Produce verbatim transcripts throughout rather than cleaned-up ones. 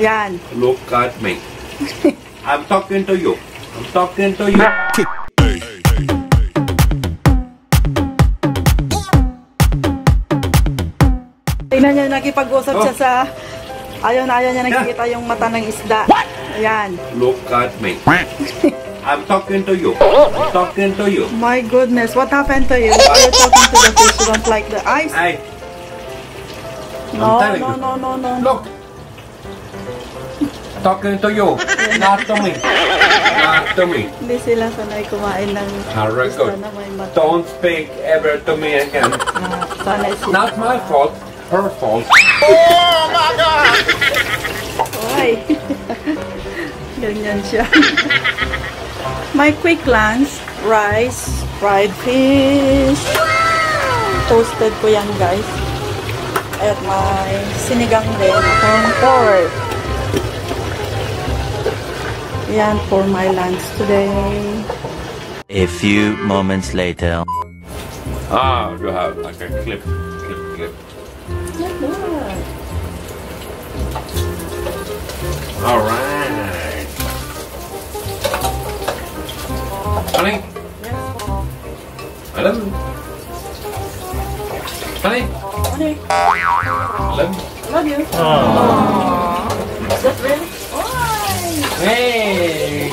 Yan. Look at me. I'm talking to you. I'm talking to you. Tingnan niya, nakipag-usap siya sa... Ayaw na ayaw niya nakikita yung mata ng isda. Ayan. Look at me. I'm talking to you. I'm talking to you. My goodness, what happened to you? Are you talking to the fish? You don't like the eyes? Hey. No, I'm no, no, no, no. Look. Talking to you. Not to me. Not to me. Hindi sila sanay kumain ng Very good. na may mata. Don't speak ever to me again. Uh, sanay sila. Not my fault. Her fault. Oh my God! Ay. Ganyan siya. My quick lunch, rice, fried fish. Toasted ko yan, guys. At may sinigang din akong pork. Yan for my lunch today. A few moments later. Ah, you have like a clip, clip, clip. All right. Honey? Yes. Alam? Honey? Honey? Alam? Love you. Aww. Is that real? Hey!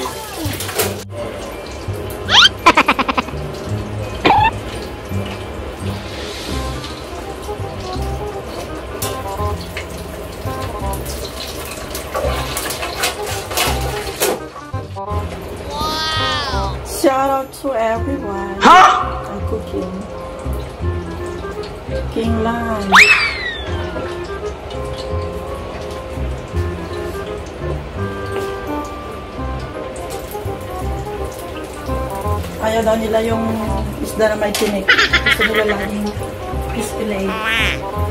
Shout out to everyone. Huh? I'm cooking. Cooking lunch. Ayaw daw nila yung isda na may tinik. Gusto nila laging fish fillet.